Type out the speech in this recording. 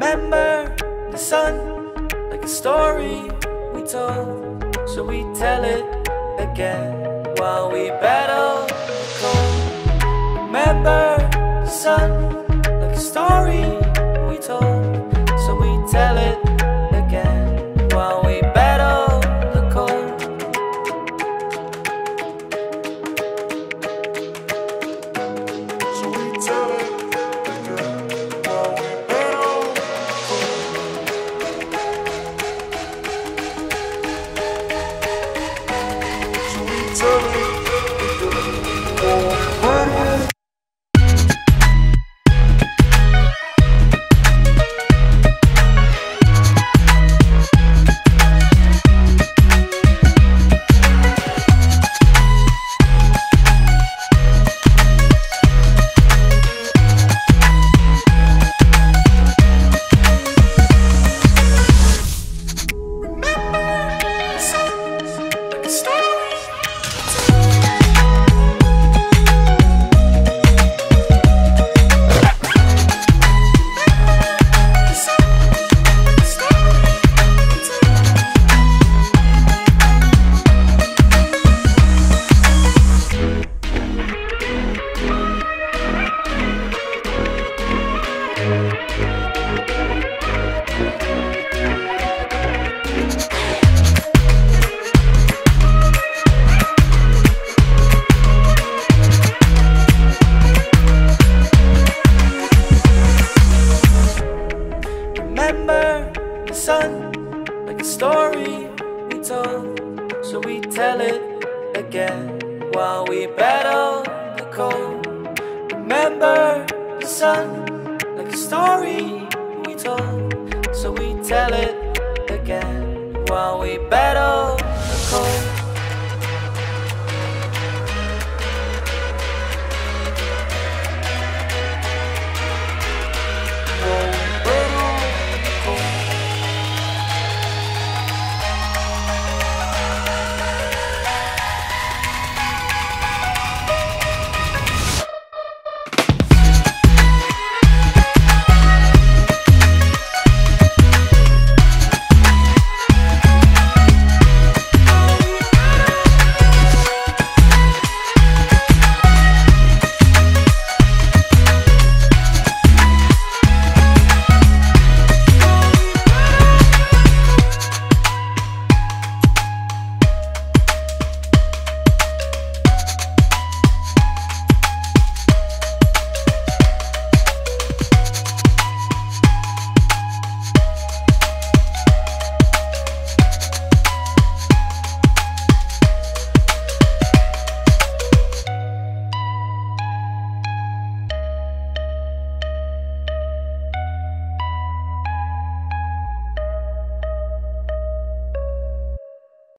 Remember the sun like a story we told, so we tell it again while we battle the cold. Remember the sun like a story we told, so we tell it again while we battle the cold. So we tell it again while we battle the cold. So we tell it again while we battle. Remember the sun like a story we told, so we tell it again while we battle the cold. Remember the sun like a story we told, so we tell it again while we battle the cold.